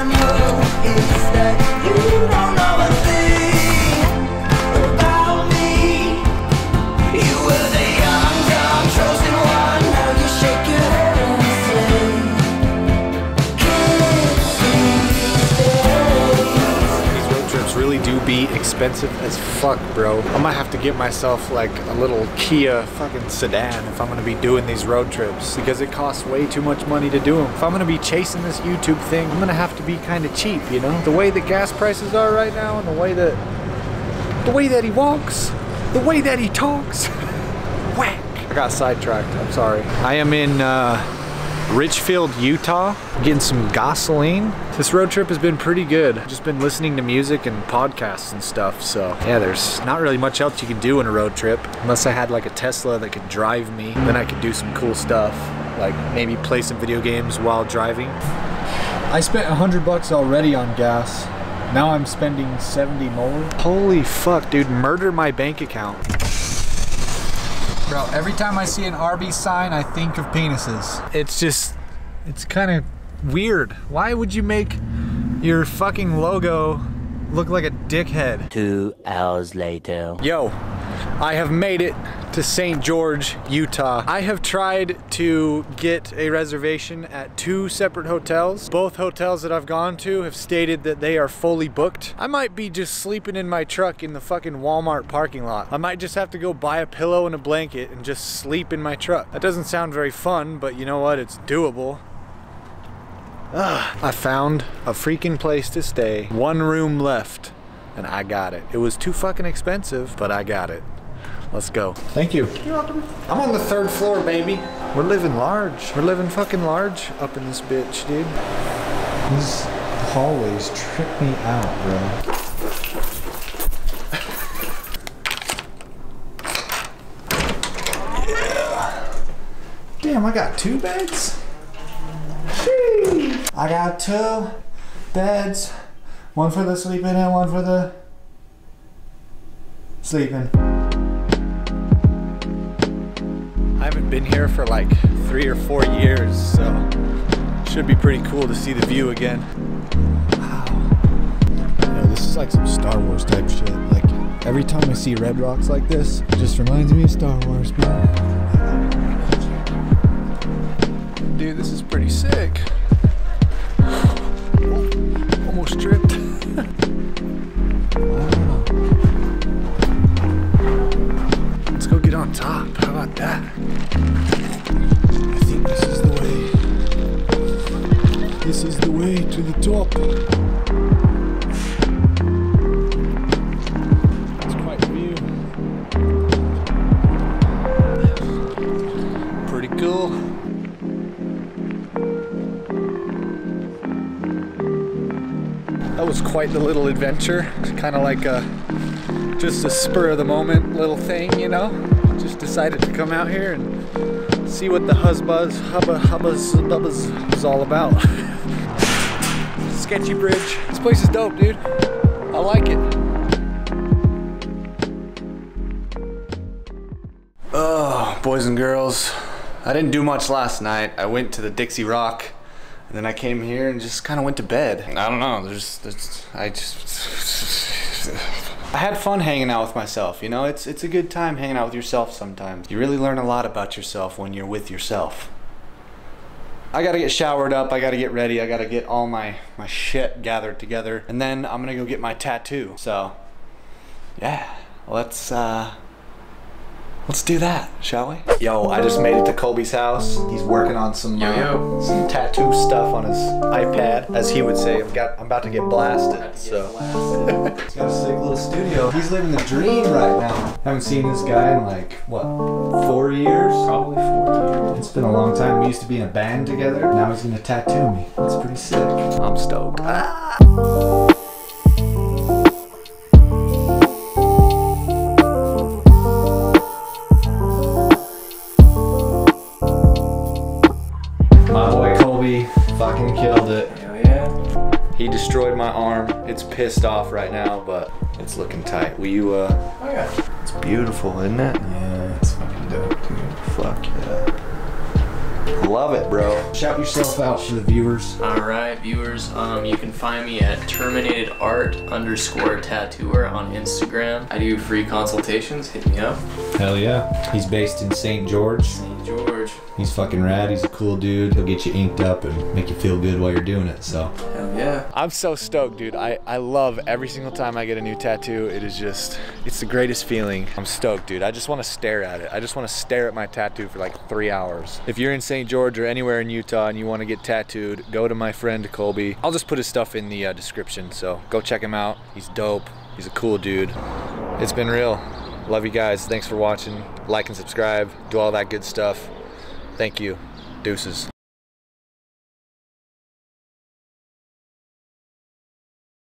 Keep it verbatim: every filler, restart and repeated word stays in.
know is that you don't know a thing about me. You were the young, dumb, chosen one. Now you shake your head and say, kids these days. These road trips really do be expensive as fuck, bro. I might have to get myself like a little Kia fucking sedan if I'm gonna be doing these road trips, because it costs way too much money to do them. If I'm gonna be chasing this YouTube thing, I'm gonna have to be kind of cheap, you know? The way that gas prices are right now, and the way that the way that he walks, the way that he talks. Whack! I got sidetracked, I'm sorry. I am in uh, Richfield, Utah, getting some gasoline. This road trip has been pretty good. I've just been listening to music and podcasts and stuff, so yeah, there's not really much else you can do in a road trip. Unless I had like a Tesla that could drive me, then I could do some cool stuff, like maybe play some video games while driving. I spent a hundred bucks already on gas. Now I'm spending seventy more. Holy fuck, dude, murder my bank account. Bro, every time I see an Arby's sign, I think of penises. It's just, it's kind of weird. Why would you make your fucking logo look like a dickhead? Two hours later. Yo, I have made it to Saint George, Utah. I have tried to get a reservation at two separate hotels. Both hotels that I've gone to have stated that they are fully booked. I might be just sleeping in my truck in the fucking Walmart parking lot. I might just have to go buy a pillow and a blanket and just sleep in my truck. That doesn't sound very fun, but you know what? It's doable. Ugh. I found a freaking place to stay. One room left, and I got it. It was too fucking expensive, but I got it. Let's go. Thank you. You're welcome. I'm on the third floor, baby. We're living large. We're living fucking large up in this bitch, dude. These hallways trip me out, bro. Yeah. Damn, I got two beds? Sheesh. I got two beds. One for the sleeping and one for the sleeping. I haven't been here for like three or four years, so should be pretty cool to see the view again. Wow. You know, this is like some Star Wars type shit. Like every time I see red rocks like this, it just reminds me of Star Wars, man. Dude, this is pretty sick. Almost tripped. Wow. Let's go get on top. How about that? I think this is the way. This is the way to the top. It's quite a view. Pretty cool. That was quite the little adventure. Kind of like a just a spur of the moment little thing, you know? Just decided to come out here and see what the huzzbuzz, hubba hubbas, bubbas is all about. Sketchy bridge. This place is dope, dude. I like it. Oh, boys and girls. I didn't do much last night. I went to the Dixie Rock, and then I came here and just kind of went to bed. I don't know, there's, there's I just, I had fun hanging out with myself, you know? It's, it's a good time hanging out with yourself sometimes. You really learn a lot about yourself when you're with yourself. I gotta get showered up, I gotta get ready, I gotta get all my, my shit gathered together, and then I'm gonna go get my tattoo. So, yeah, let's, uh, let's do that, shall we? Yo, I just made it to Colby's house. He's working on some yo, yo. Uh, some tattoo stuff on his iPad, as he would say. I've got, I'm about to get blasted. So, he's got a sick little studio. He's living the dream right now. Haven't seen this guy in like what, four years? Probably four years. It's been a long time. We used to be in a band together. Now he's gonna tattoo me. It's pretty sick. I'm stoked. Ah. Fucking killed it. Hell yeah. He destroyed my arm. It's pissed off right now, but it's looking tight. Will you, uh... Oh yeah. It's beautiful, isn't it? Yeah, it's fucking dope, dude. Fuck yeah. Love it, bro. Shout yourself out for the viewers. All right, viewers. Um, you can find me at terminated art underscore tattooer on Instagram. I do free consultations. Hit me up. Hell yeah. He's based in Saint George. Saint George. He's fucking rad. He's a cool dude. He'll get you inked up and make you feel good while you're doing it, so. Hell yeah. I'm so stoked, dude. I, I love every single time I get a new tattoo. It is just, it's the greatest feeling. I'm stoked, dude. I just want to stare at it. I just want to stare at my tattoo for like three hours. If you're in Saint George or anywhere in Utah and you want to get tattooed, go to my friend Colby. I'll just put his stuff in the uh, description, so go check him out. He's dope. He's a cool dude. It's been real. Love you guys. Thanks for watching. Like and subscribe. Do all that good stuff. Thank you. Deuces.